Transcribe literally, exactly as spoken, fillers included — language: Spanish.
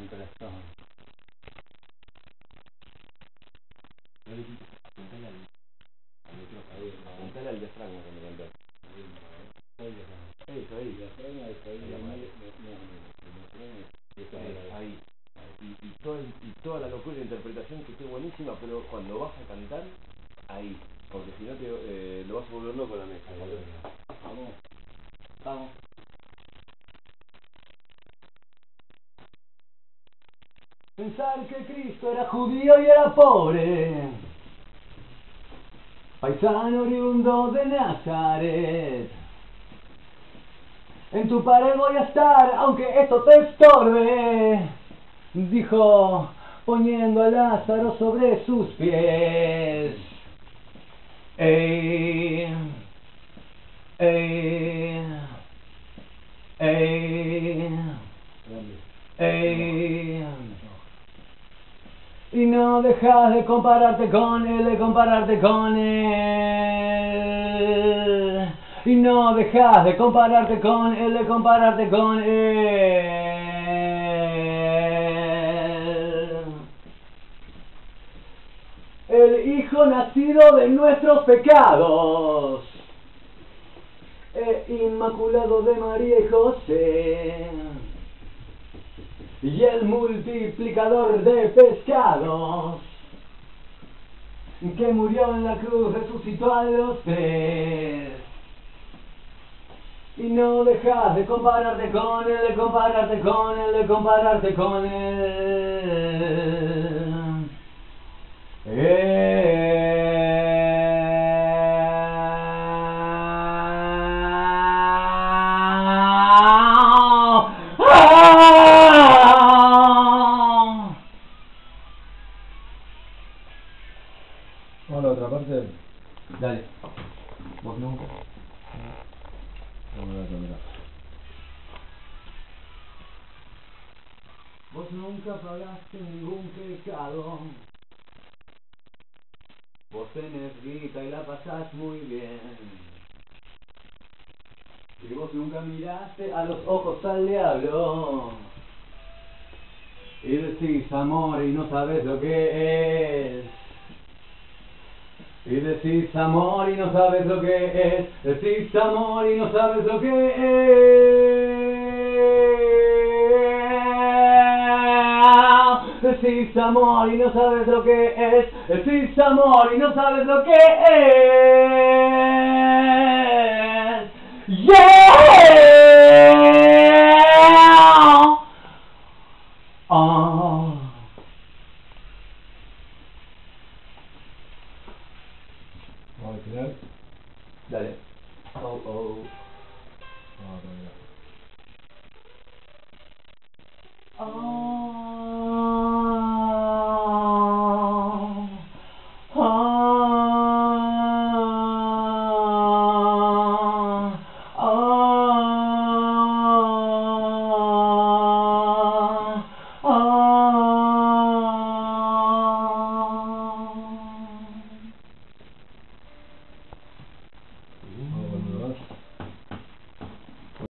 corazón. Apuntale al diafragma cuando cantás. Eso, ahí. Ahí. Y, y, toda, y toda la locura de interpretación que esté buenísima, pero cuando vas a cantar, ahí. Porque si no te eh, lo vas a volver loco la mesa. Vamos. Vamos. Pensar que Cristo era judío y era pobre, paisano oriundo de Nazaret. En tu pared voy a estar, aunque esto te estorbe, dijo, poniendo a Lázaro sobre sus pies. Ey, ey, ey, ey. Y no dejas de compararte con él, de compararte con él. Y no dejas de compararte con él, de compararte con él. El Hijo nacido de nuestros pecados, e inmaculado de María y José, y el multiplicador de pescados, que murió en la cruz, resucitó a los tres. Y no dejas de compararte con él, de compararte con él, de compararte con él. Eh... Vamos a la otra parte. Dale. Vos nunca. Vamos a la cámara. Vos nunca pagaste ningún pecado. Vos tenés guita y la pasás muy bien. Y vos nunca miraste a los ojos al diablo. Y decís amor y no sabes lo que es. Y decís amor y no sabes lo que es. Decís amor y no sabes lo que es. Decís amor y no sabes lo que es. Decís amor y no sabes lo que es. Yeah. Oh. Vamos al final. Dale. Oh, oh. Vamos a la cámara. Oh.